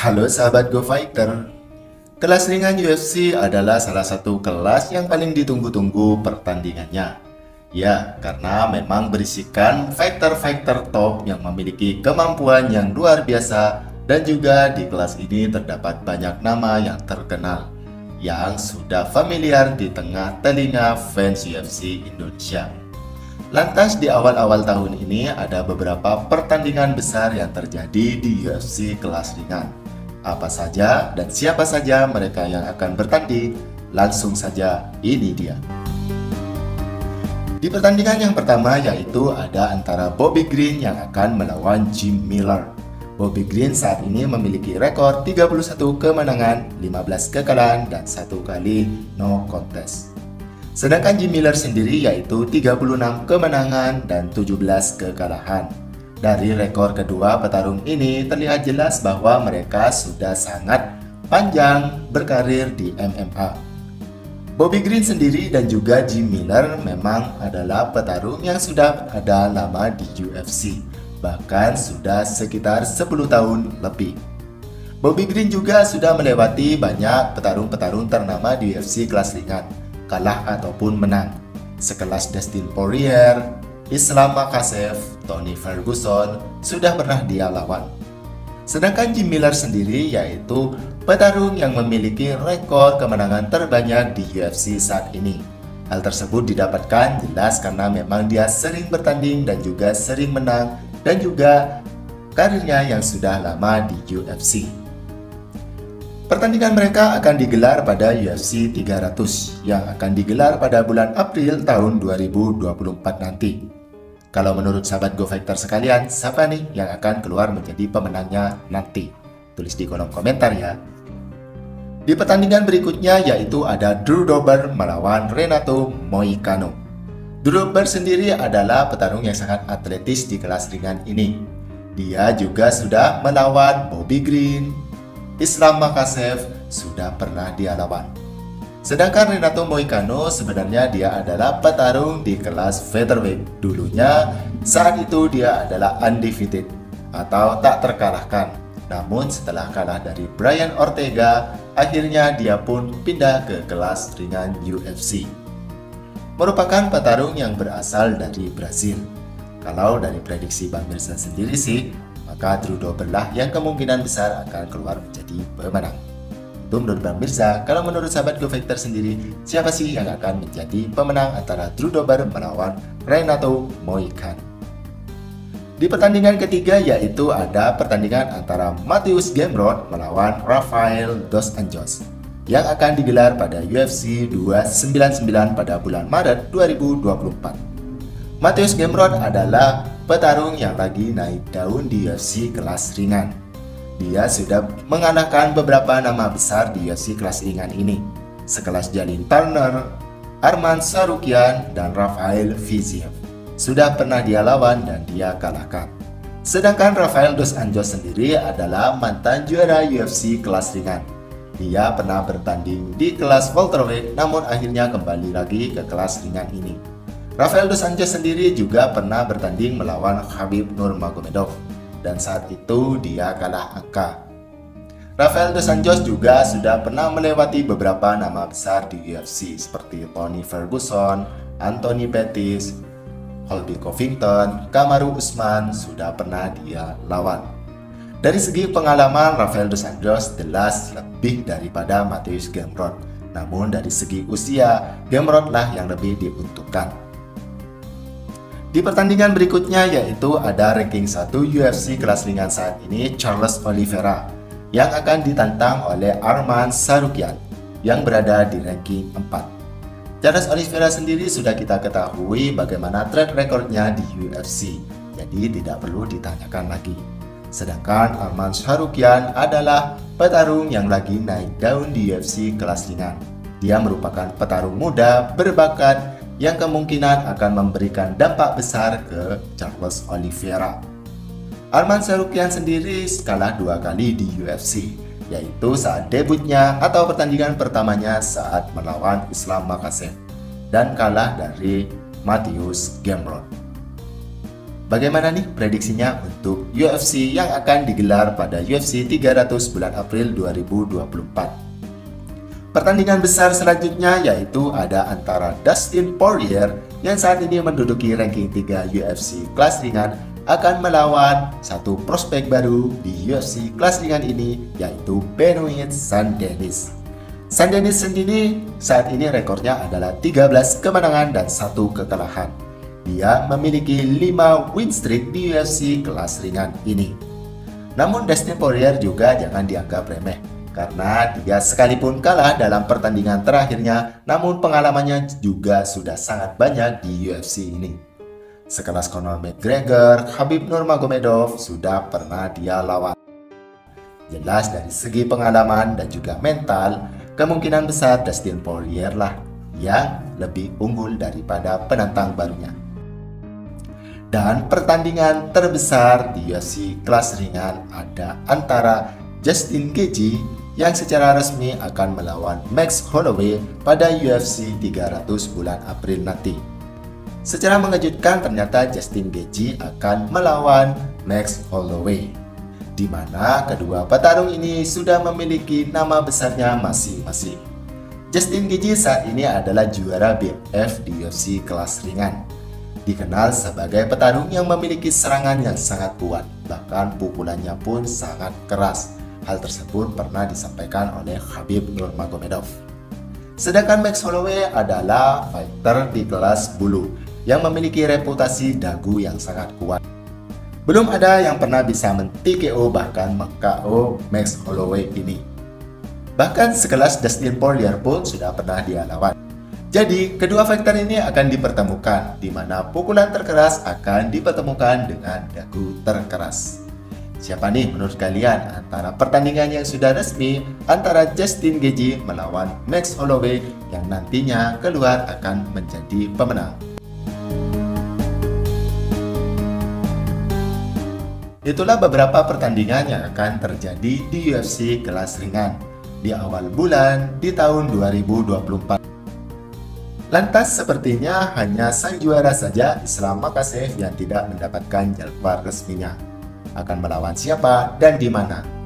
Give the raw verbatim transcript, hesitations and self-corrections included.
Halo sahabat Go Fighter. Kelas ringan U F C adalah salah satu kelas yang paling ditunggu-tunggu pertandingannya. Ya, karena memang berisikan fighter-fighter top yang memiliki kemampuan yang luar biasa, dan juga di kelas ini terdapat banyak nama yang terkenal yang sudah familiar di tengah telinga fans U F C Indonesia. Lantas di awal-awal tahun ini ada beberapa pertandingan besar yang terjadi di U F C kelas ringan. Apa saja dan siapa saja mereka yang akan bertanding? Langsung saja, ini dia. Di pertandingan yang pertama yaitu ada antara Bobby Green yang akan melawan Jim Miller. Bobby Green saat ini memiliki rekor tiga puluh satu kemenangan, lima belas kekalahan, dan satu kali no contest. Sedangkan Jim Miller sendiri yaitu tiga puluh enam kemenangan dan tujuh belas kekalahan. Dari rekor kedua petarung ini terlihat jelas bahwa mereka sudah sangat panjang berkarir di M M A. Bobby Green sendiri dan juga Jim Miller memang adalah petarung yang sudah ada lama di U F C, bahkan sudah sekitar sepuluh tahun lebih. Bobby Green juga sudah melewati banyak petarung-petarung ternama di U F C kelas ringan, kalah ataupun menang, sekelas Dustin Poirier, Islam Makhachev, Tony Ferguson sudah pernah dia lawan. Sedangkan Jim Miller sendiri yaitu petarung yang memiliki rekor kemenangan terbanyak di U F C saat ini. Hal tersebut didapatkan jelas karena memang dia sering bertanding dan juga sering menang, dan juga karirnya yang sudah lama di U F C. Pertandingan mereka akan digelar pada U F C tiga ratus yang akan digelar pada bulan April tahun dua ribu dua puluh empat nanti. Kalau menurut sahabat Go Fighter sekalian, siapa nih yang akan keluar menjadi pemenangnya nanti? Tulis di kolom komentar ya. Di pertandingan berikutnya yaitu ada Drew Dober melawan Renato Moicano. Drew Dober sendiri adalah petarung yang sangat atletis di kelas ringan ini. Dia juga sudah melawan Bobby Green, Islam Makhachev sudah pernah dia lawan. Sedangkan Renato Moicano sebenarnya dia adalah petarung di kelas featherweight. Dulunya saat itu dia adalah undefeated atau tak terkalahkan. Namun setelah kalah dari Brian Ortega, akhirnya dia pun pindah ke kelas ringan U F C. Merupakan petarung yang berasal dari Brasil. Kalau dari prediksi Bang Mirza sendiri sih, maka Drew Dober lah yang kemungkinan besar akan keluar menjadi pemenang. Itu menurut Bang Mirza. Kalau menurut sahabat Go Fighter sendiri, siapa sih yang akan menjadi pemenang antara Drew Dober melawan Renato Moicano? Di pertandingan ketiga yaitu ada pertandingan antara Mateusz Gamrot melawan Rafael dos Anjos yang akan digelar pada U F C dua sembilan sembilan pada bulan Maret dua ribu dua puluh empat. Mateusz Gamrot adalah petarung yang lagi naik daun di U F C kelas ringan. Dia sudah mengalahkan beberapa nama besar di U F C kelas ringan ini, sekelas Jalin Turner, Arman Tsarukyan, dan Rafael Fiziev. Sudah pernah dia lawan dan dia kalahkan. Sedangkan Rafael dos Anjos sendiri adalah mantan juara U F C kelas ringan. Dia pernah bertanding di kelas welterweight, namun akhirnya kembali lagi ke kelas ringan ini. Rafael dos Anjos sendiri juga pernah bertanding melawan Khabib Nurmagomedov, dan saat itu dia kalah angka. Rafael dos Anjos juga sudah pernah melewati beberapa nama besar di U F C seperti Tony Ferguson, Anthony Pettis, Colby Covington, Kamaru Usman sudah pernah dia lawan. Dari segi pengalaman, Rafael dos Anjos jelas lebih daripada Mateusz Gamrot. Namun dari segi usia, Gamrot lah yang lebih diuntukkan. Di pertandingan berikutnya yaitu ada ranking satu U F C kelas ringan saat ini, Charles Oliveira, yang akan ditantang oleh Arman Tsarukyan yang berada di ranking empat. Charles Oliveira sendiri sudah kita ketahui bagaimana track recordnya di U F C, jadi tidak perlu ditanyakan lagi. Sedangkan Arman Tsarukyan adalah petarung yang lagi naik daun di U F C kelas ringan. Dia merupakan petarung muda berbakat yang kemungkinan akan memberikan dampak besar ke Charles Oliveira. Arman Tsarukyan sendiri kalah dua kali di U F C, yaitu saat debutnya atau pertandingan pertamanya saat melawan Islam Makhachev dan kalah dari Mateusz Gamrot. Bagaimana nih prediksinya untuk U F C yang akan digelar pada U F C tiga ratus bulan April dua ribu dua puluh empat? Pertandingan besar selanjutnya yaitu ada antara Dustin Poirier yang saat ini menduduki ranking tiga U F C kelas ringan akan melawan satu prospek baru di U F C kelas ringan ini yaitu Benoit Saint-Denis. Saint-Denis sendiri saat ini rekornya adalah tiga belas kemenangan dan satu kekalahan. Dia memiliki lima win streak di U F C kelas ringan ini. Namun Dustin Poirier juga jangan dianggap remeh, karena dia sekalipun kalah dalam pertandingan terakhirnya, namun pengalamannya juga sudah sangat banyak di U F C ini. Sekelas Conor McGregor, Khabib Nurmagomedov sudah pernah dia lawan. Jelas dari segi pengalaman dan juga mental, kemungkinan besar Dustin Poirier lah yang lebih unggul daripada penantang barunya. Dan pertandingan terbesar di U F C kelas ringan ada antara Justin Gaethje yang secara resmi akan melawan Max Holloway pada U F C tiga ratus bulan April nanti. Secara mengejutkan ternyata Justin Gaethje akan melawan Max Holloway, di mana kedua petarung ini sudah memiliki nama besarnya masing-masing. Justin Gaethje saat ini adalah juara B F di U F C kelas ringan. Dikenal sebagai petarung yang memiliki serangan yang sangat kuat, bahkan pukulannya pun sangat keras. Hal tersebut pernah disampaikan oleh Khabib Nurmagomedov. Sedangkan Max Holloway adalah fighter di kelas bulu yang memiliki reputasi dagu yang sangat kuat. Belum ada yang pernah bisa men-T K O bahkan meng-K O Max Holloway ini. Bahkan sekelas Dustin Poirier pun sudah pernah dia lawan. Jadi, kedua fighter ini akan dipertemukan, di mana pukulan terkeras akan dipertemukan dengan dagu terkeras. Siapa nih menurut kalian antara pertandingan yang sudah resmi antara Justin Gaethje melawan Max Holloway yang nantinya keluar akan menjadi pemenang? Itulah beberapa pertandingan yang akan terjadi di U F C kelas ringan di awal bulan di tahun dua ribu dua puluh empat. Lantas sepertinya hanya sang juara saja, Islam Makhachev, yang tidak mendapatkan jadwal resminya. Akan melawan siapa dan di mana?